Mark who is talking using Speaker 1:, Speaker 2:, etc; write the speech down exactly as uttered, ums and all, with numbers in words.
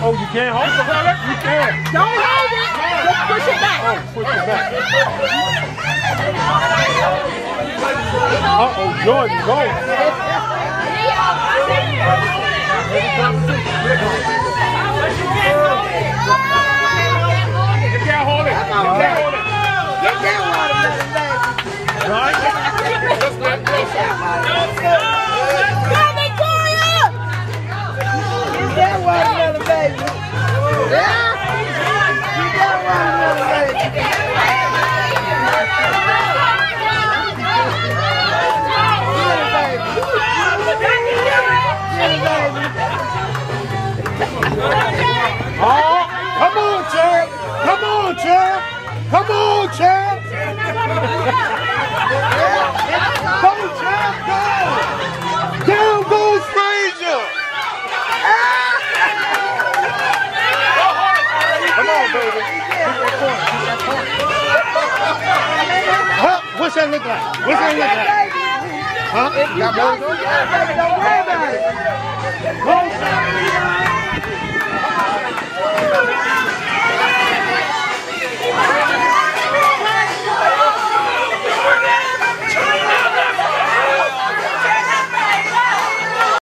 Speaker 1: Oh, you can't hold the wallet? You can.
Speaker 2: Don't hold it. Just push it back.
Speaker 1: Oh, push it back. Uh-oh, Jordan, go. You can't hold it. You can't hold it.
Speaker 2: Get that watermelon, baby.
Speaker 1: Right? Just let go.
Speaker 2: Go, Victoria! Get that watermelon, baby. Yeah? Get that watermelon, baby.
Speaker 1: Oh, come on, champ. Come on, champ. Come on, champ. Go, champ, go. Down goes Frazier. Come on, baby. Huh? What's that look like? What's that look like? Huh? You got more?
Speaker 2: Don't worry about it.
Speaker 1: Go, champ.